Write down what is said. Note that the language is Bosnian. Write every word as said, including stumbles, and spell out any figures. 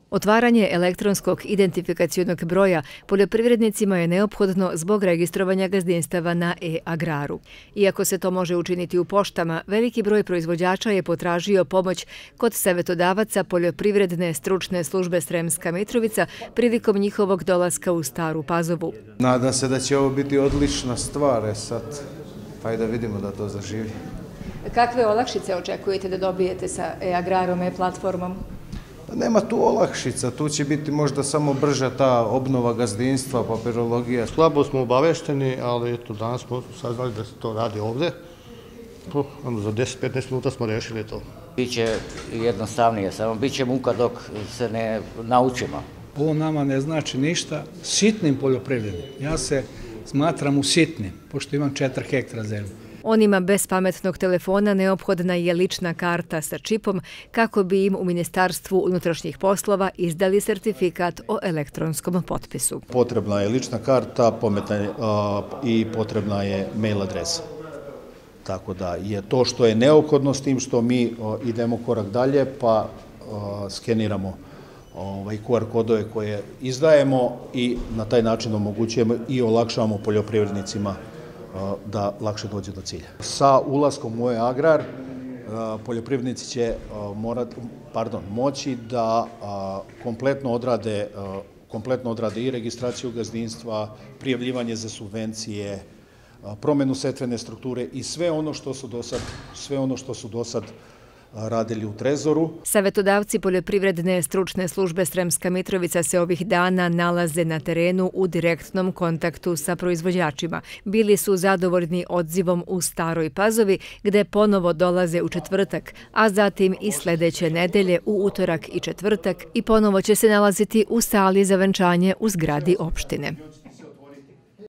Otvaranje elektronskog identifikacionog broja poljoprivrednicima je neophodno zbog registrovanja gazdinstava na e-agraru. Iako se to može učiniti u poštama, veliki broj proizvođača je potražio pomoć kod savetodavaca Poljoprivredne stručne službe Sremska Mitrovica prilikom njihovog dolaska u Staru Pazovu. Nadam se da će ovo biti odlična stvar, sad pa i da vidimo da to zaživi. Kakve olakšice očekujete da dobijete sa e-agrarom, e-platformom? Nema tu olakšica, tu će biti možda samo brža ta obnova gazdinstva, papirologija. Slabo smo obavešteni, ali eto, danas smo saznali da se to radi ovde. Za deset do petnaest minuta smo rešili to. Biće jednostavnije, samo bit će muka dok se ne naučimo. Ovo nama ne znači ništa sitnim poljoprivrednim. Ja se smatram u sitnim, pošto imam četiri hektara zemlje. Onima bez pametnog telefona neophodna je lična karta sa čipom kako bi im u Ministarstvu unutrašnjih poslova izdali sertifikat o elektronskom potpisu. Potrebna je lična karta i potrebna je mail adresa. Tako da je to što je neophodno s tim što mi idemo korak dalje pa skeniramo ku ar kodove koje izdajemo i na taj način omogućujemo i olakšavamo poljoprivrednicima da lakše dođe do cilja. Sa ulaskom u e-agrar poljoprivrednici će moći da kompletno odrade kompletno odrade i registraciju gazdinstva, prijavljivanje za subvencije, promenu setvene strukture i sve ono što su do sad, sve ono što su do sad radili u Trezoru. Savetodavci Poljoprivredne stručne službe Sremska Mitrovica se ovih dana nalaze na terenu u direktnom kontaktu sa proizvođačima. Bili su zadovoljni odzivom u Staroj Pazovi, gde ponovo dolaze u četvrtak, a zatim i sledeće nedelje u utorak i četvrtak i ponovo će se nalaziti u sali za venčanje u zgradi opštine.